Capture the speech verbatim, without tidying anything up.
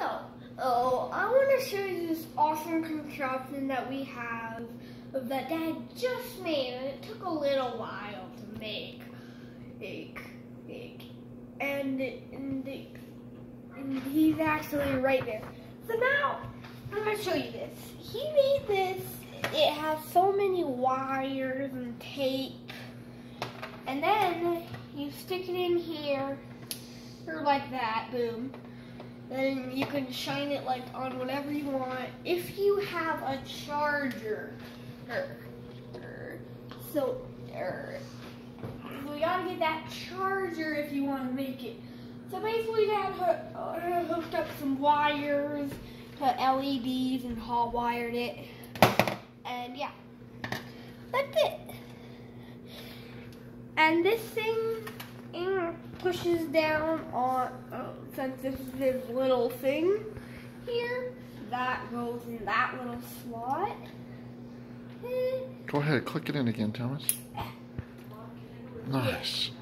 So, oh, I want to show you this awesome contraption that we have that Dad just made, and it took a little while to make. Make, make. And, and, and he's actually right there. So now, I'm going to show you this. He made this. It has so many wires and tape. And then you stick it in here, or like that, boom. Then you can shine it like on whatever you want. If you have a charger, er, er, so, er, so we gotta get that charger if you want to make it. So basically, Dad hooked, uh, hooked up some wires to L E Ds and hot wired it, and yeah, that's it. And this thing mm, pushes down on, uh, since this is this little thing here, that goes in that little slot. Go ahead, click it in again, Thomas. Nice.